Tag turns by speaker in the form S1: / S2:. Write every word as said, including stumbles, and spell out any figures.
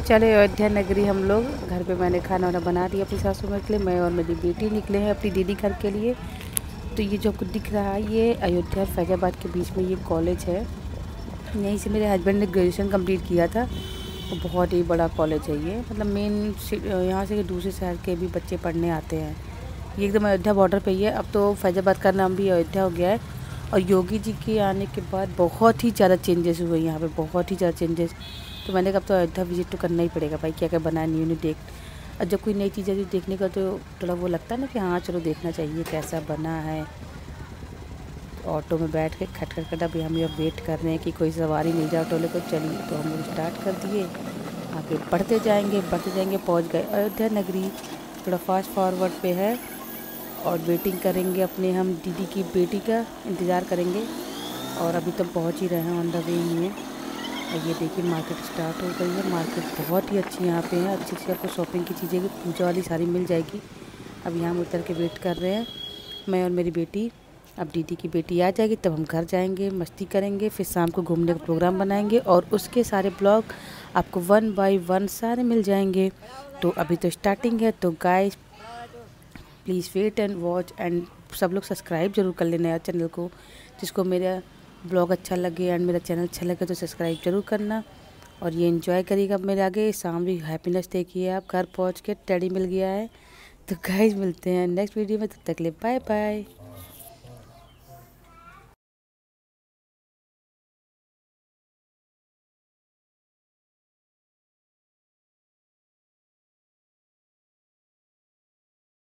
S1: चले अयोध्या नगरी हम लोग। घर पे मैंने खाना वाना बना दिया अपनी सासू माँ के लिए। मैं और मेरी बेटी निकले हैं अपनी दीदी घर के लिए। तो ये जो कुछ दिख रहा है ये अयोध्या और फैजाबाद के बीच में ये कॉलेज है। यहीं से मेरे हस्बैंड ने ग्रेजुएशन कंप्लीट किया था। और बहुत ही बड़ा कॉलेज है ये, मतलब मेन यहाँ से दूसरे शहर के भी बच्चे पढ़ने आते हैं। ये एकदम अयोध्या बॉर्डर पे ही है। अब तो फैजाबाद का नाम भी अयोध्या हो गया है। और योगी जी के आने के बाद बहुत ही ज़्यादा चेंजेस हुए यहाँ पे, बहुत ही ज़्यादा चेंजेस। तो मैंने कहा अब तो अयोध्या विजिट तो करना ही पड़ेगा भाई, क्या क्या बना न्यू न्यू देख। और जब कोई नई चीज़ें देखने का तो थोड़ा वो लगता है ना कि हाँ चलो देखना चाहिए कैसा बना है। ऑटो में बैठ के खट खट खट अभी हम लोग वेट कर रहे हैं कि कोई सवारी मिल जाए ऑटो लेकर। चलिए तो हम लोग स्टार्ट कर दिए, आगे बढ़ते जाएंगे बढ़ते जाएंगे पहुंच गए अयोध्या नगरी। थोड़ा फास्ट फॉरवर्ड पे है और वेटिंग करेंगे अपने हम दीदी की बेटी का इंतज़ार करेंगे। और अभी तो पहुंच ही रहे हैं, ऑन द वे ही हैं। और ये देखिए मार्केट स्टार्ट हो गई है। मार्केट बहुत ही अच्छी यहाँ पे है, अच्छी अच्छी आपको शॉपिंग की चीज़ें की पूजा वाली सारी मिल जाएगी। अब यहाँ हम उतर के वेट कर रहे हैं मैं और मेरी बेटी। अब दीदी की बेटी आ जाएगी तब हम घर जाएंगे, मस्ती करेंगे, फिर शाम को घूमने का प्रोग्राम बनाएंगे और उसके सारे ब्लॉग आपको वन बाय वन सारे मिल जाएंगे। तो अभी तो स्टार्टिंग है, तो guys please wait and watch and सब लोग सब्सक्राइब जरूर कर लेना यार चैनल को। जिसको मेरा ब्लॉग अच्छा लगे एंड मेरा चैनल अच्छा लगे तो सब्सक्राइब जरूर करना। और ये एंजॉय करिएगा मेरे आगे। शाम भी हैप्पीनेस देखिए आप, घर पहुंच के टेडी मिल गया है। तो गाइस मिलते हैं नेक्स्ट वीडियो में, तब तक ले बाय बाय।